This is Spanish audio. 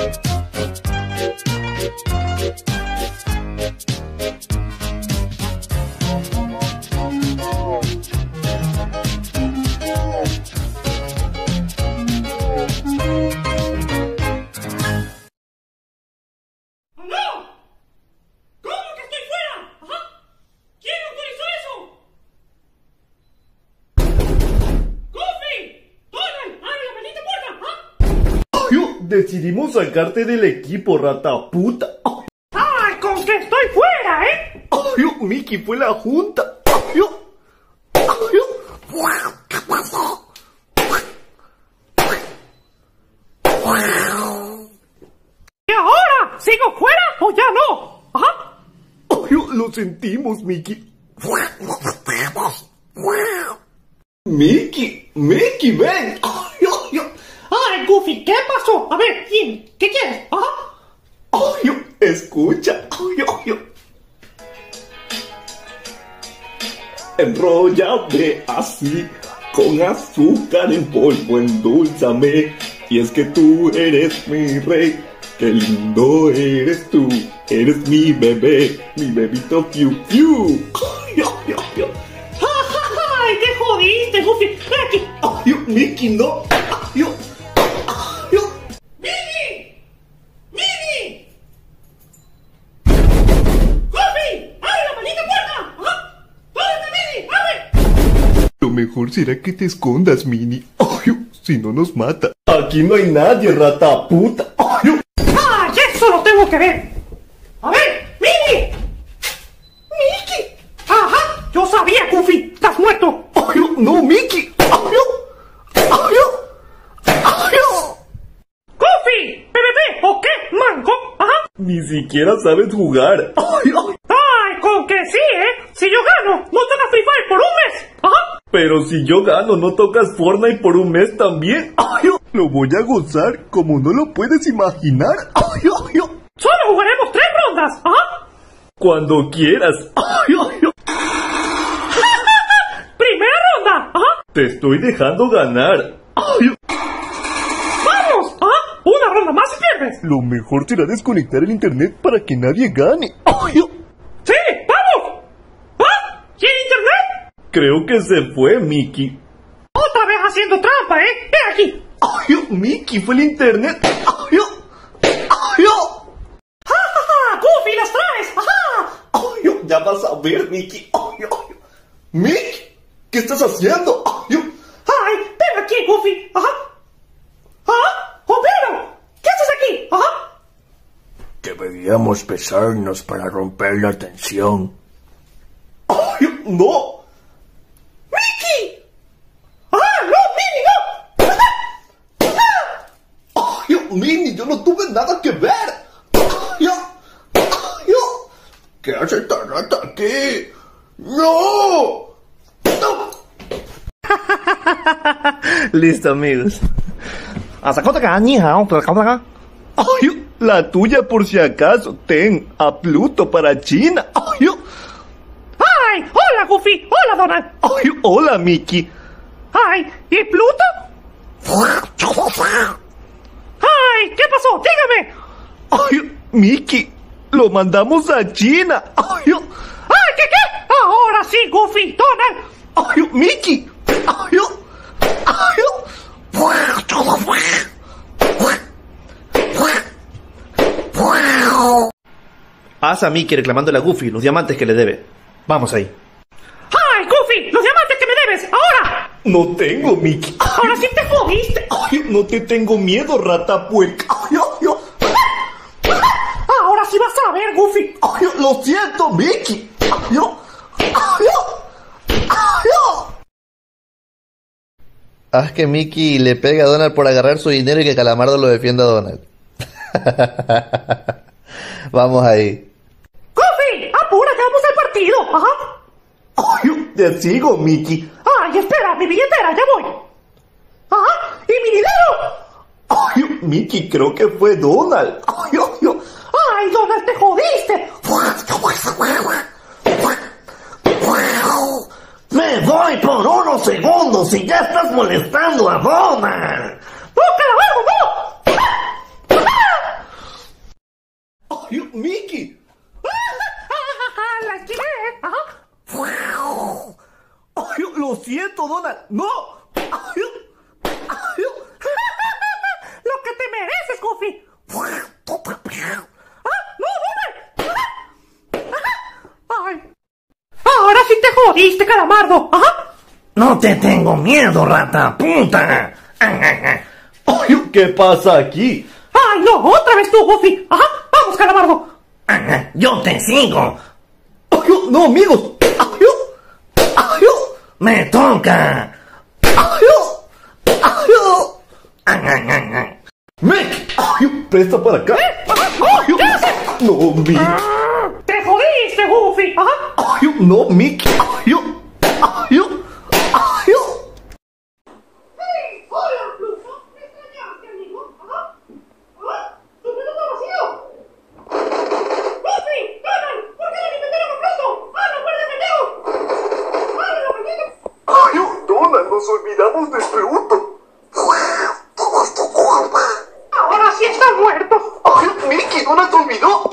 Decidimos sacarte del equipo, rata puta. ¡Ay, con que estoy fuera, eh! ¡Ay, Mickey, fue la junta! ¡Ay, ¿Qué pasó? ¿Y ahora? ¿Sigo fuera o ya no? ¿Ajá? ay, lo sentimos, Mickey. Mickey, ven. ¡Ay, Goofy! ¿Qué pasó? A ver, dime, ¿qué quieres? ¿Ajá? Ay, escucha. Enróllame así, con azúcar en polvo, endulzame. Y es que tú eres mi rey, qué lindo eres tú. Eres mi bebé, mi bebito Fiu Fiu. ¡Ay, qué jodiste, Goofy! ¡Ven aquí! Ay, Mickey, no. Lo mejor será que te escondas, Minnie. Ay, si no nos mata. Aquí no hay nadie, rata puta. Ay, ¡Ay, eso lo tengo que ver! ¡A ver, Minnie! ¡Mickey! ¡Ajá! ¡Yo sabía, Goofy! ¡Estás muerto! ay, no, Mickey. Ay, ¡Goofy! ¿PvP o qué, manco? ¡Ajá! ni siquiera sabes jugar. Ay, ¡Ay, con que sí, eh! Si yo gano, no tocas Free Fire por un mes. ¡Ajá! pero si yo gano, no tocas Fortnite por un mes también. Ay, lo voy a gozar como no lo puedes imaginar. Ay, Solo jugaremos 3 rondas. ¡Ajá! cuando quieras. Ay, ¡Primera ronda! ¡Ajá! te estoy dejando ganar. Ay, ¡Vamos! ¡Ajá! Una ronda más y pierdes. lo mejor será desconectar el internet para que nadie gane. Ay, ¡Sí! ¡Vamos! ¿Ah? ¿Y el internet? creo que se fue, Mickey. Otra vez haciendo trampa, ¿eh? ¡Ven aquí! Ay, Mickey, fue el internet. Ay, ¡Ja, ja, ja! ¡Goofy, las traes! ¡Ajá! ay, ya vas a ver, Mickey. Ay, Mickey, ¿qué estás haciendo? Ay, ¡Ay! ¡Ven aquí, Goofy! ¡Ajá! ¡Ah! ¡Homero! ¿Qué haces aquí? ¡Ajá! Deberíamos besarnos para romper la tensión. ay, no. ¡Mickey! ¡Ah! ¡No, Minnie, no! Ay, Minnie, yo no tuve nada que ver. Ay, ¿Qué hace esta rata aquí? ¡No! Listo, amigos. ay, la tuya por si acaso. Ten a Pluto para China. Ay, ¡Ay! ¡Hola, Goofy! ¡Hola, Donald! ay, hola, Mickey. ¡Ay! ¿Y Pluto? ¡Ay! ¿Qué pasó? ¡Dígame! Ay, Mickey, lo mandamos a China. Ay, ¡Ay! ¿Qué? ¡Ahora sí, Goofy! ¡Donald! ay, Mickey. Ay, Haz a Mickey reclamándole a Goofy los diamantes que le debe. Vamos ahí. ¡Ay, Goofy! ¡Los diamantes que me debes! ¡Ahora! no tengo, Mickey. ¡Ahora sí te jodiste! Ay, no te tengo miedo, rata puerca. Ay, ¡Ahora sí vas a ver, Goofy! ay, lo siento, Mickey. Ay, Haz que Mickey le pegue a Donald por agarrar su dinero y que Calamardo lo defienda a Donald. Vamos ahí. ¡Goofy! ¡Apura, que vamos al partido! ¡Ajá! ay, te sigo, Mickey. ¡Ay, espera! ¡Mi billetera! ¡Ya voy! ¡Ajá! ¡Y mi dinero! Ay, Mickey, creo que fue Donald. Ay, ¡Ay, Donald, te jodiste! Me voy por unos segundos y ya estás molestando a Donald. ¡No, Calamardo, no! ¡Ay, Mickey! ¡La esquivé! ¡Ay, lo siento, Donald! ¡No! ¡Ay! ¡Ay! ¡Lo que te mereces, Goofy! ¡Ay! ¡Ahora sí te jodiste, calamardo! No te tengo miedo, rata puta. ¡Ay, qué pasa aquí! ¡Ay, no! ¡Otra vez tú, Goofy! ¡Vamos, calamardo! Yo te sigo. ¡Ay, no, amigos! ¡Ay! ¡Ay! Me toca. ¡Ay! ¡Mick! ¡Ay! ¡Presta para acá! ¡Ay! ¿Qué haces? ¡No, Mick! ¡Te jodiste, Goofy! ¡Ay! ¡No, Mick! ¡Ay! ¡Ay! ¡Ay! ¡Hola, Pluto! ¿Me extrañaste, amigo? ¡Tu plato está vacío! ¡Goofy! ¡Donald! ¿Por qué le inventaron a Pluto? ¡No puede defenderlo! ¡Ábrelo, maldito! ¡Ay, Donald! ¡Nos olvidamos de Pluto! ¡Ahora sí está muerto! ¡Ay, Mickey! ¡Donald se olvidó!